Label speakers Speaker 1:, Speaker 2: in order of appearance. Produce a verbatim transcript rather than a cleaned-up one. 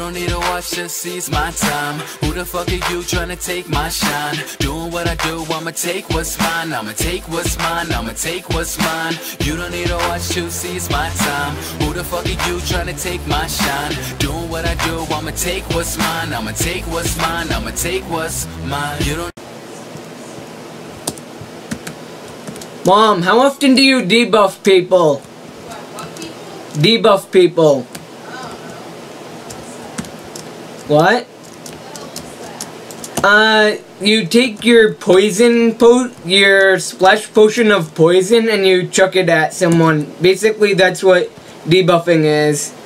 Speaker 1: don't need to watch, just seize my time. Who the fuck are you trying to take my shine? Doing what I do, I'ma take what's mine. I'ma take what's mine, I'ma take what's mine. You don't need to watch, just seize my time. Who the fuck are you trying to take my shine? Doing what I do, I'ma take what's mine. I'ma take what's mine, I'ma take what's mine. You don't.
Speaker 2: Mom, how often do you debuff people?
Speaker 3: What, what people?
Speaker 2: Debuff people. What? Uh, you take your poison po- your splash potion of poison and you chuck it at someone. Basically, that's what debuffing is.